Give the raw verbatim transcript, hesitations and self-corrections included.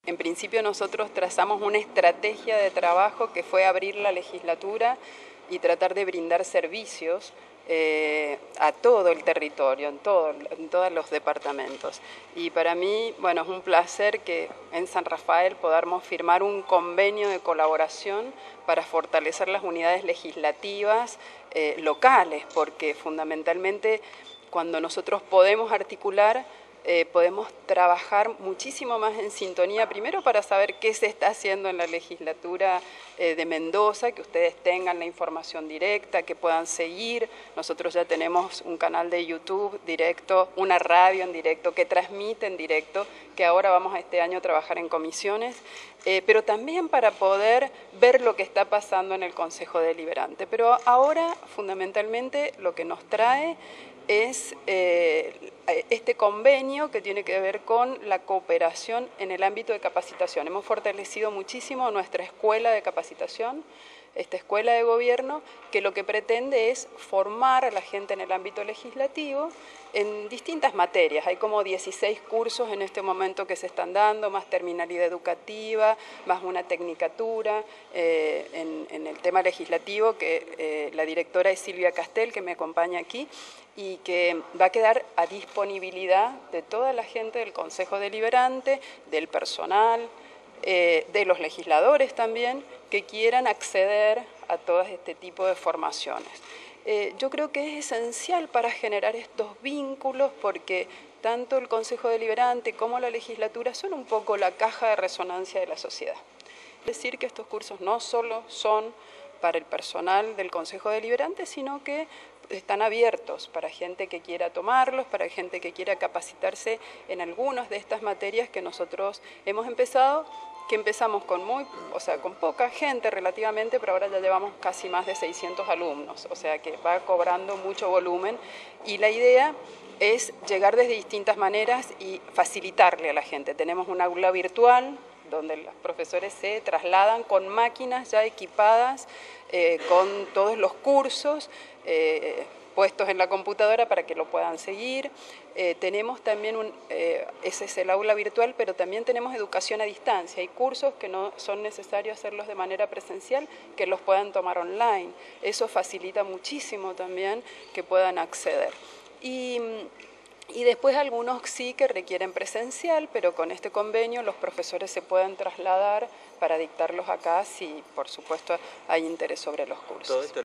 en principio nosotros trazamos una estrategia de trabajo que fue abrir la legislatura y tratar de brindar servicios eh, a todo el territorio, en, todo, en todos los departamentos. Y para mí, bueno, es un placer que en San Rafael podamos firmar un convenio de colaboración para fortalecer las unidades legislativas eh, locales, porque fundamentalmente cuando nosotros podemos articular, Eh, podemos trabajar muchísimo más en sintonía, primero para saber qué se está haciendo en la legislatura eh, de Mendoza, que ustedes tengan la información directa, que puedan seguir. Nosotros ya tenemos un canal de YouTube directo, una radio en directo, que transmite en directo, que ahora vamos a este año a trabajar en comisiones, eh, pero también para poder ver lo que está pasando en el Consejo Deliberante. Pero ahora, fundamentalmente, lo que nos trae es eh, este convenio que tiene que ver con la cooperación en el ámbito de capacitación. Hemos fortalecido muchísimo nuestra escuela de capacitación, esta escuela de gobierno, que lo que pretende es formar a la gente en el ámbito legislativo en distintas materias. Hay como dieciséis cursos en este momento que se están dando, más terminalidad educativa, más una tecnicatura eh, en, en el tema legislativo, que eh, la directora es Silvia Castel, que me acompaña aquí, y que va a quedar a disponibilidad de toda la gente del Consejo Deliberante, del personal, eh, de los legisladores también, que quieran acceder a todo este tipo de formaciones. Eh, yo creo que es esencial para generar estos vínculos, porque tanto el Consejo Deliberante como la legislatura son un poco la caja de resonancia de la sociedad. Es decir, que estos cursos no solo son para el personal del Consejo Deliberante, sino que están abiertos para gente que quiera tomarlos, para gente que quiera capacitarse en algunas de estas materias que nosotros hemos empezado, que empezamos con muy, o sea, con poca gente relativamente, pero ahora ya llevamos casi más de seiscientos alumnos, o sea que va cobrando mucho volumen, y la idea es llegar desde distintas maneras y facilitarle a la gente. Tenemos un aula virtual donde los profesores se trasladan con máquinas ya equipadas, eh, con todos los cursos eh, puestos en la computadora para que lo puedan seguir. Eh, tenemos también, un, eh, ese es el aula virtual, pero también tenemos educación a distancia. Hay cursos que no son necesarios hacerlos de manera presencial, que los puedan tomar online. Eso facilita muchísimo también que puedan acceder. Y, Y después algunos sí que requieren presencial, pero con este convenio los profesores se pueden trasladar para dictarlos acá si, por supuesto, hay interés sobre los cursos.